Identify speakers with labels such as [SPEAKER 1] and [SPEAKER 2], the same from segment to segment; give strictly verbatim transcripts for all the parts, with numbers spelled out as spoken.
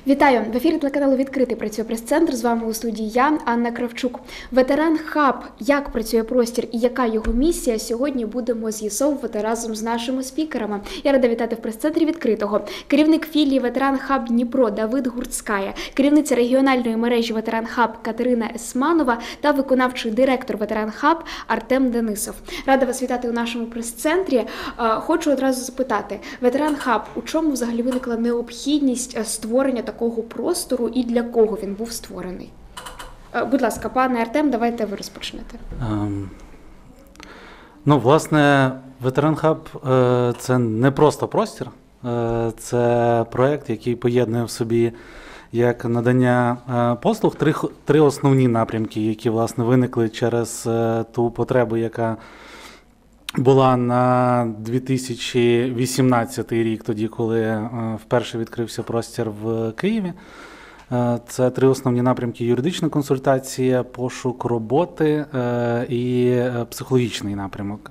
[SPEAKER 1] Вітаю! В ефірі телеканалу «Відкритий» працює прес-центр. З вами у студії я, Анна Кравчук. Ветеран Хаб. Як працює простір і яка його місія, сьогодні будемо з'ясовувати разом з нашими спікерами. Я рада вітати в прес-центрі «Відкритого» керівник філії Ветеран Хаб Дніпро Давид Гурцкая, керівниця регіональної мережі Ветеран Хаб Катерина Есманова та виконавчий директор Ветеран Хаб Артем Денисов. Рада вас вітати у нашому прес-центрі. Хочу одразу запитати, Ветеран Хаб, у чому взагалі виникла необхідність створення такого простору і для кого він був створений? Будь ласка, пане Артем, давайте ви розпочнете.
[SPEAKER 2] Um, ну, власне, Ветеран Хаб – це не просто простір, це проєкт, який поєднує в собі як надання послуг, три, три основні напрямки, які, власне, виникли через ту потребу, яка була на дві тисячі вісімнадцятий рік, тоді, коли вперше відкрився простір в Києві. Це три основні напрямки: юридична консультація, пошук роботи і психологічний напрямок.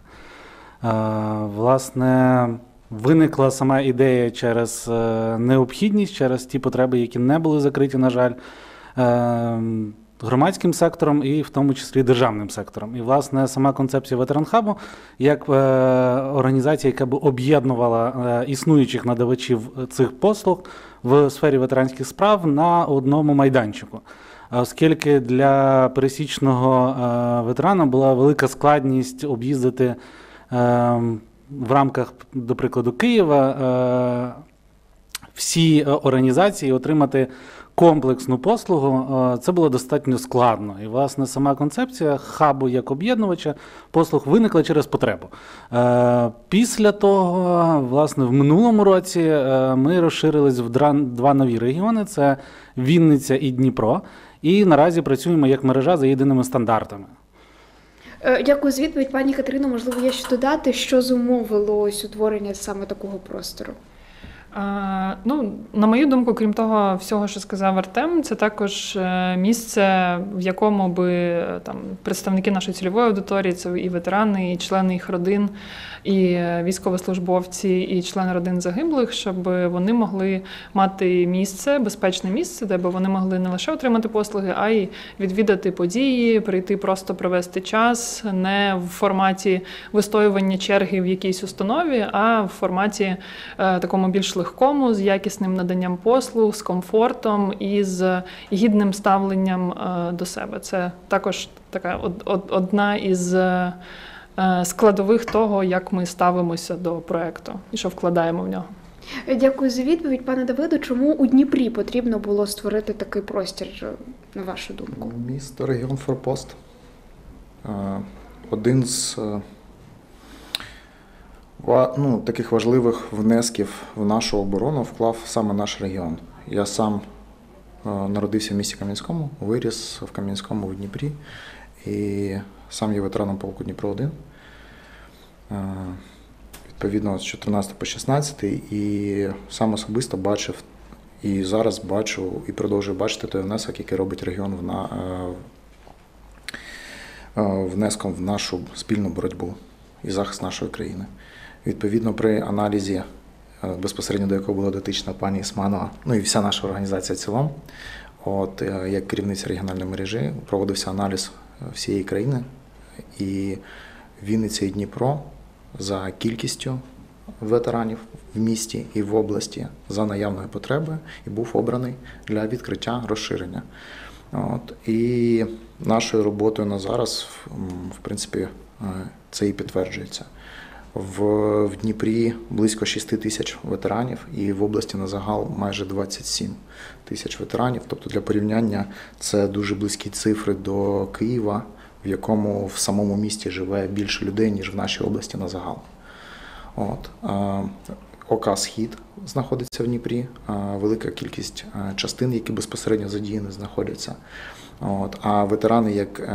[SPEAKER 2] Власне, виникла сама ідея через необхідність, через ті потреби, які не були закриті, на жаль, громадським сектором і в тому числі державним сектором. І, власне, сама концепція Ветеран Хабу як організація, яка б об'єднувала існуючих надавачів цих послуг в сфері ветеранських справ на одному майданчику. Оскільки для пересічного ветерана була велика складність об'їздити в рамках, до прикладу, Києва всі організації, отримати комплексну послугу, це було достатньо складно. І, власне, сама концепція хабу як об'єднувача послуг виникла через потребу. Після того, власне, в минулому році ми розширились в два нові регіони – це Вінниця і Дніпро. І наразі працюємо як мережа за єдиними стандартами.
[SPEAKER 1] Дякую за відповідь. Пані Катерино, можливо, є що додати, що зумовило ось утворення саме такого простору?
[SPEAKER 3] А, ну, на мою думку, крім того всього, що сказав Артем, це також місце, в якому би там представники нашої цільової аудиторії, це і ветерани, і члени їх родин, і військовослужбовці, і члени родин загиблих, щоб вони могли мати місце, безпечне місце, де б вони могли не лише отримати послуги, а й відвідати події, прийти просто провести час, не в форматі вистоювання черги в якійсь установі, а в форматі е, такому більш легкому, з якісним наданням послуг, з комфортом і з гідним ставленням е, до себе. Це також така од, од, одна із е, складових того, як ми ставимося до проєкту і що вкладаємо в нього.
[SPEAKER 1] Дякую за відповідь. Пане Давиду, чому у Дніпрі потрібно було створити такий простір, на вашу думку?
[SPEAKER 4] Місто, регіон, форпост. Один з ну, таких важливих внесків в нашу оборону вклав саме наш регіон. Я сам народився в місті Кам'янському, виріс в Кам'янському, в Дніпрі. І сам є ветераном полку Дніпро один. Відповідно, з чотирнадцятого по шістнадцятий. І сам особисто бачив, і зараз бачу, і продовжую бачити той внесок, який робить регіон в на, внеском в нашу спільну боротьбу і захист нашої країни. Відповідно, при аналізі, безпосередньо до якого була дотична пані Есманова, ну і вся наша організація в цілому, от, як керівниця регіональної мережі, проводився аналіз всієї країни, і Вінниця і Дніпро за кількістю ветеранів в місті і в області за наявної потреби і був обраний для відкриття розширення. От, і нашою роботою на зараз, в принципі, це і підтверджується. В, в Дніпрі близько шість тисяч ветеранів і в області на загал майже двадцять сім тисяч ветеранів. Тобто для порівняння це дуже близькі цифри до Києва, в якому в самому місті живе більше людей, ніж в нашій області на загал. От. ОК «Схід» знаходиться в Дніпрі, велика кількість частин, які безпосередньо задіяні, знаходяться. От. А ветерани, як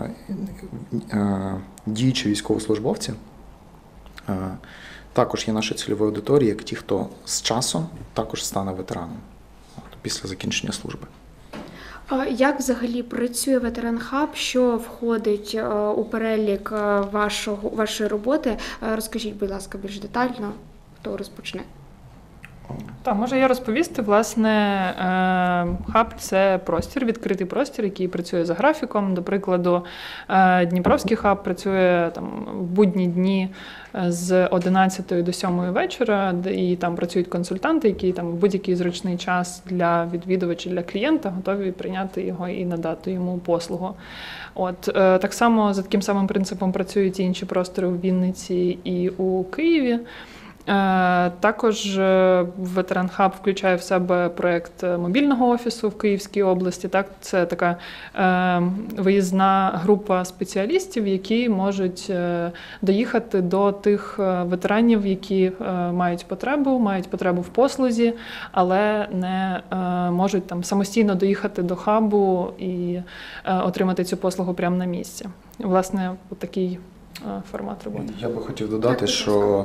[SPEAKER 4] діючі військовослужбовці, також є нашою цільовою аудиторією, як ті, хто з часом також стане ветераном після закінчення служби.
[SPEAKER 1] Як взагалі працює Ветеран Хаб, що входить у перелік вашого, вашої роботи? Розкажіть, будь ласка, більш детально, хто розпочне.
[SPEAKER 3] Так, можу я розповісти. Власне, е, хаб – це простір, відкритий простір, який працює за графіком. До прикладу, е, Дніпровський хаб працює там в будні дні з одинадцятої до сьомої вечора, і там працюють консультанти, які там в будь-який зручний час для відвідувача, для клієнта готові прийняти його і надати йому послугу. От, е, так само за таким самим принципом працюють і інші простори у Вінниці і у Києві. Також Ветеран Хаб включає в себе проєкт мобільного офісу в Київській області. Так, це така е, виїзна група спеціалістів, які можуть е, доїхати до тих ветеранів, які е, мають потребу, мають потребу в послузі, але не е, можуть там самостійно доїхати до хабу і е, отримати цю послугу прямо на місці. Власне, такий е, формат роботи.
[SPEAKER 4] Я би хотів додати, що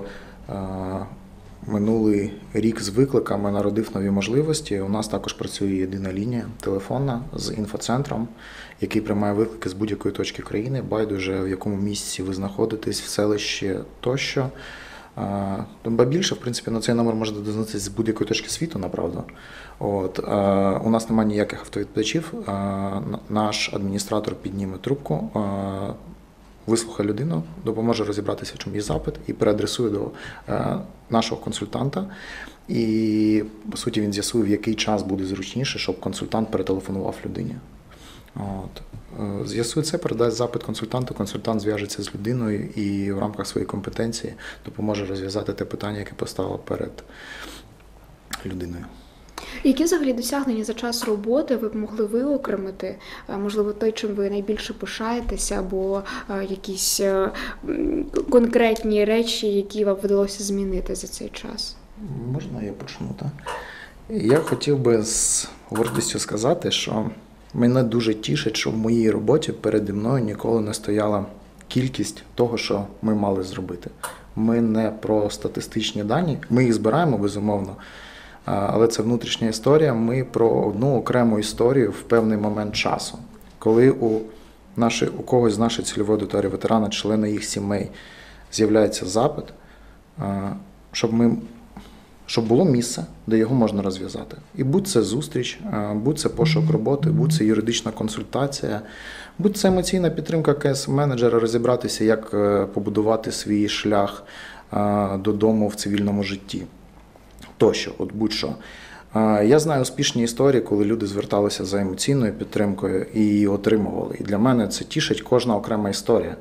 [SPEAKER 4] минулий рік з викликами народив нові можливості. У нас також працює єдина лінія телефонна з інфоцентром, який приймає виклики з будь-якої точки країни, байдуже в якому місці ви знаходитесь, в селищі тощо. Ба більше, в принципі, на цей номер можна дозвонитися з будь-якої точки світу, направду. От, у нас немає ніяких автовідповідачів. Наш адміністратор підніме трубку, вислухає людину, допоможе розібратися, в чому є запит, і переадресує до е, нашого консультанта. І, по суті, він з'ясує, в який час буде зручніше, щоб консультант перетелефонував людині. От. Е, з'ясує це, передасть запит консультанту, консультант зв'яжеться з людиною і в рамках своєї компетенції допоможе розв'язати те питання, яке поставило перед людиною.
[SPEAKER 1] Які взагалі досягнення за час роботи ви б могли виокремити? Можливо, той, чим ви найбільше пишаєтеся, або якісь конкретні речі, які вам вдалося змінити за цей час?
[SPEAKER 4] Можна я почну, так? Я хотів би з гордістю сказати, що мене дуже тішить, що в моїй роботі переді мною ніколи не стояла кількість того, що ми мали зробити. Ми не про статистичні дані, ми їх збираємо, безумовно, але це внутрішня історія. Ми про одну окрему історію в певний момент часу. Коли у, наші, у когось з нашої цільової аудиторії ветерана, члена їх сімей, з'являється запит, щоб, ми, щоб було місце, де його можна розв'язати. І будь це зустріч, будь це пошук роботи, будь це юридична консультація, будь це емоційна підтримка ка ес ем-менеджера, розібратися, як побудувати свій шлях додому в цивільному житті. Тощо, от будь-що. Я знаю успішні історії, коли люди зверталися за емоційною підтримкою і її отримували. І для мене це тішить кожна окрема історія.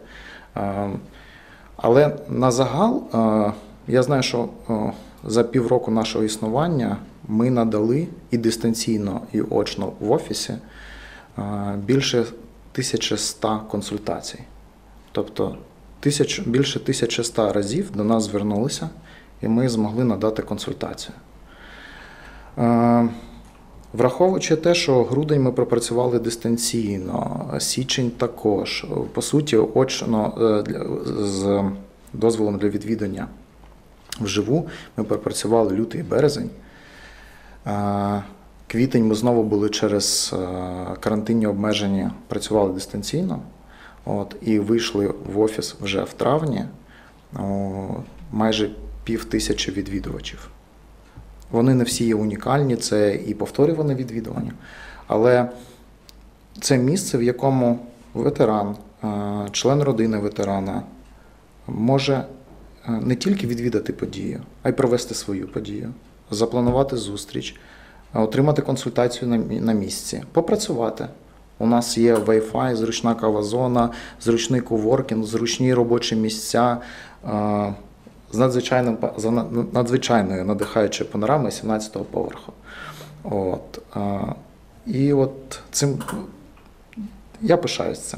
[SPEAKER 4] Але на загал, я знаю, що за півроку нашого існування ми надали і дистанційно, і очно в офісі більше тисячі ста консультацій. Тобто тисяч, більше тисячі ста разів до нас звернулися, і ми змогли надати консультацію. Враховуючи те, що грудень ми пропрацювали дистанційно, січень також, по суті, очно з дозволом для відвідання вживу ми пропрацювали лютий і березень. Квітень ми знову були через карантинні обмеження, працювали дистанційно, от, і вийшли в офіс вже в травні, майже пів тисячі відвідувачів. Вони не всі є унікальні, це і повторюване відвідування, але це місце, в якому ветеран, член родини ветерана може не тільки відвідати подію, а й провести свою подію, запланувати зустріч, отримати консультацію на місці, попрацювати. У нас є Wi-Fi, зручна кава-зона, зручний коворкінг, зручні робочі місця, з надзвичайним, надзвичайною надихаючою панорамою сімнадцятого поверху. От, і от цим я пишаюсь цим.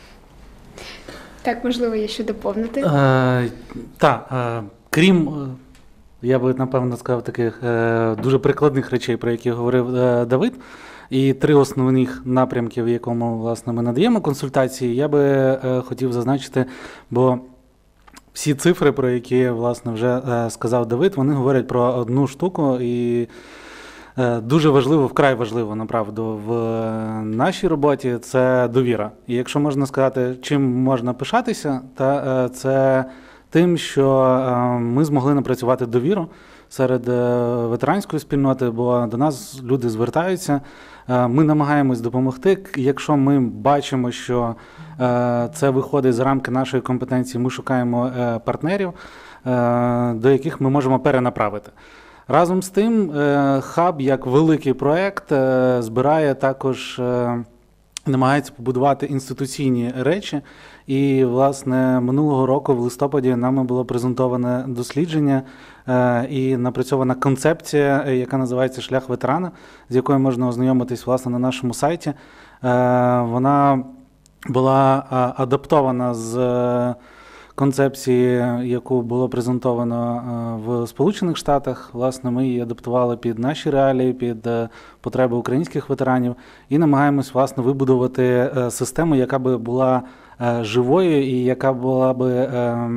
[SPEAKER 1] Так, можливо, є що доповнити?
[SPEAKER 2] Е, так, е, крім, я би, напевно, сказав, таких е, дуже прикладних речей, про які говорив е, Давид, і три основних напрямки, в якому, власне, ми надаємо консультації, я би е, хотів зазначити, бо всі цифри, про які, власне, вже е, сказав Давид, вони говорять про одну штуку, і е, дуже важливо, вкрай важливо, направду, в е, нашій роботі – це довіра. І якщо можна сказати, чим можна пишатися, то е, це тим, що е, ми змогли напрацювати довіру серед е, ветеранської спільноти, бо до нас люди звертаються. Е, Ми намагаємось допомогти. Якщо ми бачимо, що е, це виходить за рамки нашої компетенції, ми шукаємо е, партнерів, е, до яких ми можемо перенаправити. Разом з тим, е, хаб як великий проєкт е, збирає також, е, намагається побудувати інституційні речі. І, власне, минулого року в листопаді нами було презентоване дослідження е, і напрацьована концепція, яка називається «Шлях ветерана», з якою можна ознайомитись, власне, на нашому сайті. Е, вона була а, адаптована з е, концепції, яку було презентовано е, в Сполучених Штатах. Власне, ми її адаптували під наші реалії, під е, потреби українських ветеранів і намагаємось, власне, вибудувати е, систему, яка би була е, живою і яка була би е,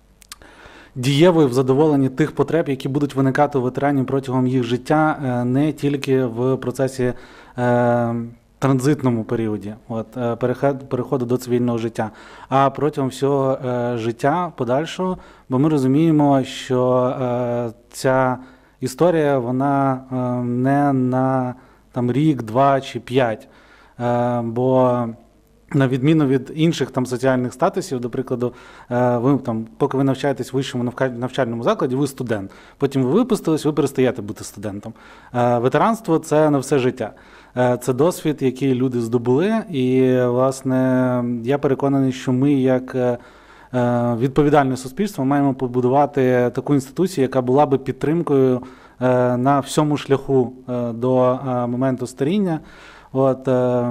[SPEAKER 2] дієвою в задоволенні тих потреб, які будуть виникати у ветеранів протягом їх життя, е, не тільки в процесі е, транзитному періоді, от, е, переход, переходу до цивільного життя, а протягом всього е, життя подальшого, бо ми розуміємо, що е, ця історія, вона е, не на там, рік, два чи п'ять, е, бо на відміну від інших там соціальних статусів, до прикладу, е, ви там, поки ви навчаєтесь в вищому навка- навчальному закладі, ви студент. Потім ви випустились, ви перестаєте бути студентом. Е, Ветеранство – це на все життя. Е, Це досвід, який люди здобули. І, власне, я переконаний, що ми, як е, е, відповідальне суспільство, маємо побудувати таку інституцію, яка була би підтримкою е, на всьому шляху е, до е, моменту старіння. От, е,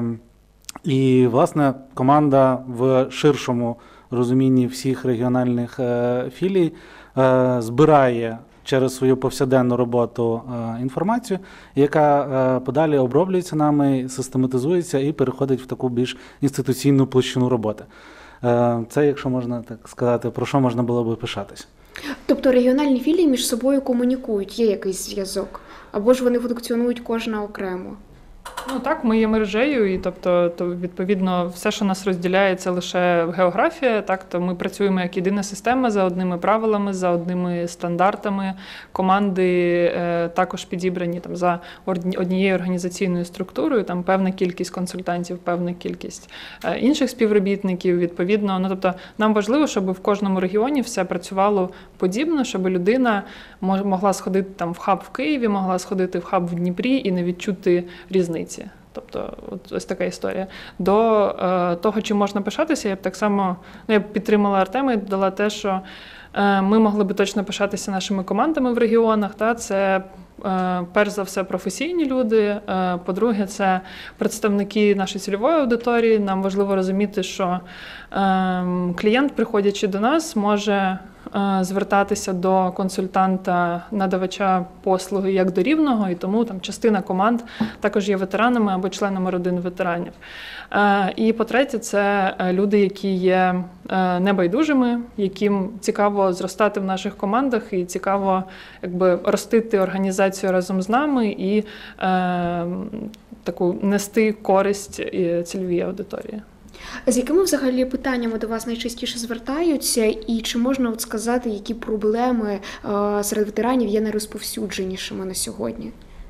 [SPEAKER 2] І, власне, команда в ширшому розумінні всіх регіональних е, філій е, збирає через свою повсякденну роботу е, інформацію, яка е, подалі оброблюється нами, систематизується і переходить в таку більш інституційну площину роботи. Е, Це, якщо можна так сказати, про що можна було би пишатись.
[SPEAKER 1] Тобто регіональні філії між собою комунікують, є якийсь зв'язок? Або ж вони функціонують кожна окремо?
[SPEAKER 3] Ну так, ми є мережею, і тобто, то відповідно все, що нас розділяє, це лише географія. Так, то ми працюємо як єдина система за одними правилами, за одними стандартами. Команди е, також підібрані там за однією організаційною структурою. Там певна кількість консультантів, певна кількість е, інших співробітників. Відповідно, ну тобто нам важливо, щоб в кожному регіоні все працювало подібно, щоб людина могла сходити там в хаб в Києві, могла сходити в хаб в Дніпрі і не відчути різниці. Тобто, от ось така історія. До е, того, чим можна пишатися, я б так само, ну, я б підтримала Артема і додала те, що е, ми могли б точно пишатися нашими командами в регіонах. Та, це, е, перш за все, професійні люди. Е, по-друге, це представники нашої цільової аудиторії. Нам важливо розуміти, що е, клієнт, приходячи до нас, може звертатися до консультанта-надавача послуги як до рівного, і тому там частина команд також є ветеранами або членами родин ветеранів. І по-третє, це люди, які є небайдужими, яким цікаво зростати в наших командах і цікаво якби ростити організацію разом з нами і е, таку нести користь цільовій аудиторії.
[SPEAKER 1] З якими взагалі питаннями до вас найчастіше звертаються, і чи можна от сказати, які проблеми е, серед ветеранів є найрозповсюдженішими на сьогодні?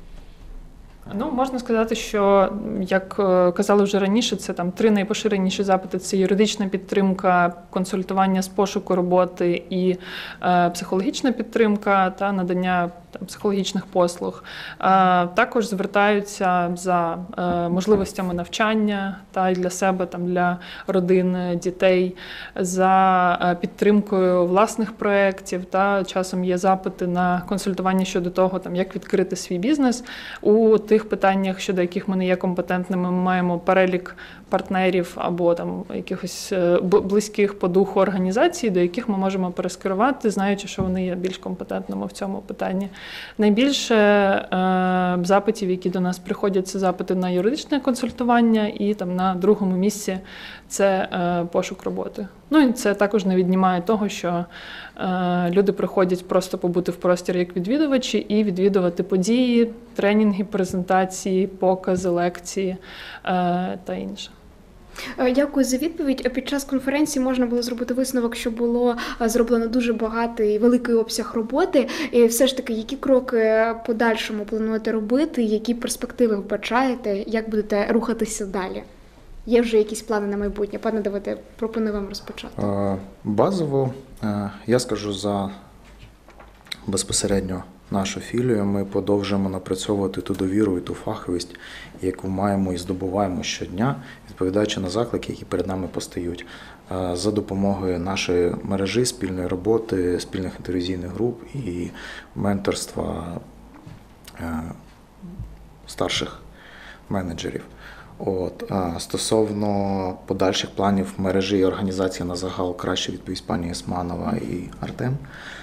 [SPEAKER 3] Ну, можна сказати, що, як казали вже раніше, це там три найпоширеніші запити – це юридична підтримка, консультування з пошуку роботи і е, психологічна підтримка та надання там, психологічних послуг. Е, також звертаються за е, можливостями навчання та й для себе, там, для родин, дітей, за е, підтримкою власних проєктів. Та часом є запити на консультування щодо того, там, як відкрити свій бізнес. У тих питаннях, щодо яких ми не є компетентними, ми маємо перелік партнерів або там якихось близьких по духу організацій, до яких ми можемо перескерувати, знаючи, що вони є більш компетентними в цьому питанні. Найбільше е, запитів, які до нас приходять, це запити на юридичне консультування, і там на другому місці це е, пошук роботи. Ну і це також не віднімає того, що е, люди приходять просто побути в простір як відвідувачі і відвідувати події, тренінги, презентації, покази, лекції е, та інше.
[SPEAKER 1] Е, Дякую за відповідь. Під час конференції можна було зробити висновок, що було е, зроблено дуже багатий великий обсяг роботи. І все ж таки, які кроки подальшому плануєте робити, які перспективи вбачаєте, як будете рухатися далі? Є вже якісь плани на майбутнє? Пане Давиде, пропоную вам розпочати.
[SPEAKER 4] Е, Базово, е, я скажу за безпосередньо нашу філію, ми продовжуємо напрацьовувати ту довіру і ту фаховість, яку маємо і здобуваємо щодня, відповідаючи на заклики, які перед нами постають. Е, За допомогою нашої мережі, спільної роботи, спільних інтервізійних груп і менторства е, старших менеджерів. От, а стосовно подальших планів мережі і організації на загал, краще відповість пані Османова і Артем.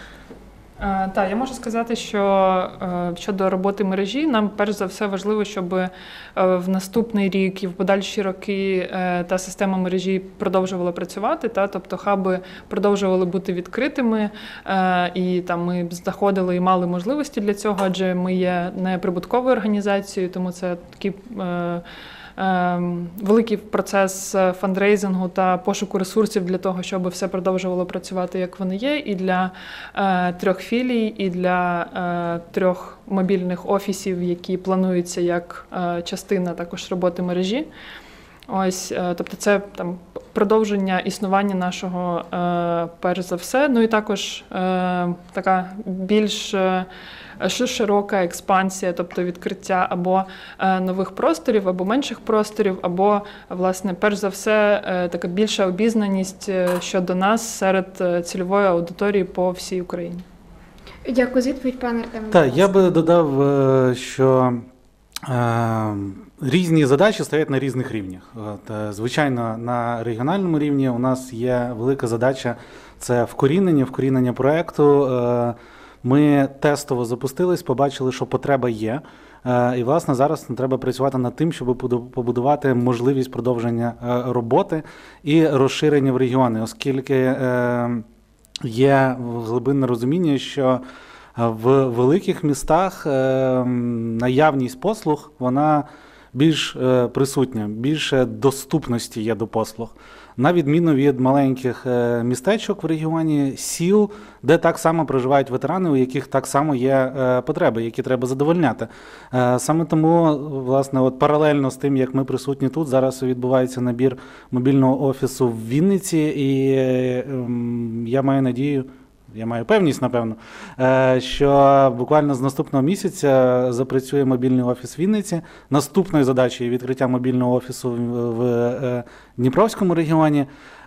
[SPEAKER 3] Е, Так, я можу сказати, що е, щодо роботи мережі, нам перш за все важливо, щоб е, в наступний рік і в подальші роки е, та система мережі продовжувала працювати, та, тобто хаби продовжували бути відкритими, е, і там ми знаходили і мали можливості для цього, адже ми є неприбутковою організацією, тому це такі е, великий процес фандрейзингу та пошуку ресурсів для того, щоб все продовжувало працювати, як вони є, і для е, трьох філій, і для е, трьох мобільних офісів, які плануються як е, частина також роботи мережі. Ось, е, тобто це там продовження існування нашого, е, перш за все. Ну і також е, така більш е, широка експансія, тобто відкриття або е, нових просторів, або менших просторів, або, власне, перш за все, е, така більша обізнаність е, щодо нас серед е, цільової аудиторії по всій Україні.
[SPEAKER 1] Дякую за відповідь, пане Артеме.
[SPEAKER 2] Так, я би додав, е, що е, різні задачі стоять на різних рівнях. От, е, звичайно, на регіональному рівні у нас є велика задача – це вкорінення, вкорінення проєкту. Е, Ми тестово запустились, побачили, що потреба є. Е, І, власне, зараз треба працювати над тим, щоб побудувати можливість продовження е, роботи і розширення в регіони, оскільки е, є глибинне розуміння, що в великих містах е, наявність послуг, вона більш е, присутня, більше доступності є до послуг. На відміну від маленьких е, містечок в регіоні, сіл, де так само проживають ветерани, у яких так само є е, потреби, які треба задовольняти. Е, саме тому, власне, от паралельно з тим, як ми присутні тут, зараз відбувається набір мобільного офісу в Вінниці, і е, е, я маю надію, я маю певність, напевно, що буквально з наступного місяця запрацює мобільний офіс в Вінниці. Наступною задачею є відкриття мобільного офісу в Дніпровському регіоні.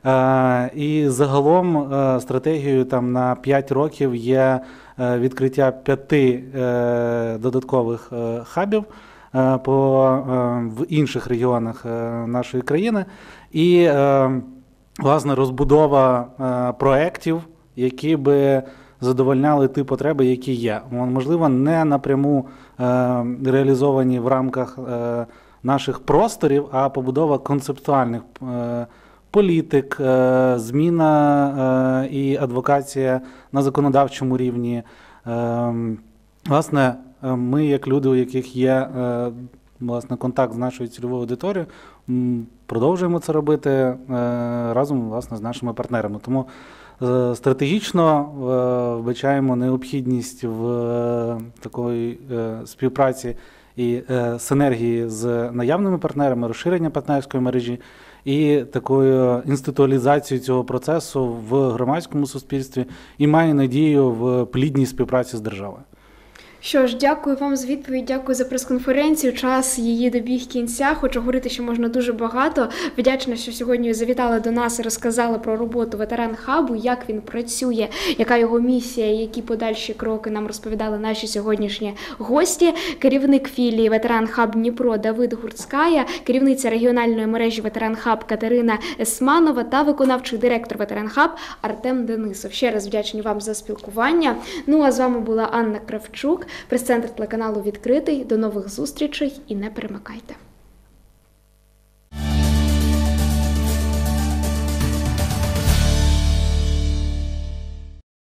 [SPEAKER 2] І загалом стратегією там на п'ять років є відкриття п'яти додаткових хабів по, в інших регіонах нашої країни. І, власне, розбудова проєктів, які би задовольняли ті потреби, які є. Можливо, не напряму е, реалізовані в рамках е, наших просторів, а побудова концептуальних е, політик, е, зміна е, і адвокація на законодавчому рівні. Е, власне, ми, як люди, у яких є е, власне, контакт з нашою цільовою аудиторією, продовжуємо це робити е, разом, власне, з нашими партнерами. Тому стратегічно вбачаємо необхідність в такої співпраці і синергії з наявними партнерами, розширення партнерської мережі і такою інституалізацією цього процесу в громадському суспільстві, і маю надію в плідній співпраці з державою.
[SPEAKER 1] Що ж, дякую вам за відповідь, дякую за прес-конференцію. Час її добіг кінця. Хочу говорити, що можна дуже багато. Вдячна, що сьогодні завітали до нас і розказали про роботу ветеран-хабу, як він працює, яка його місія, які подальші кроки нам розповідали наші сьогоднішні гості. Керівник філії ветеран-хаб Дніпро Давид Гурцкая, керівниця регіональної мережі ветеран-хаб Катерина Есманова та виконавчий директор ветеран-хаб Артем Денисов. Ще раз вдячні вам за спілкування. Ну а з вами була Анна Кравчук, прес-центр телеканалу «Відкритий». До нових зустрічей і не перемикайте.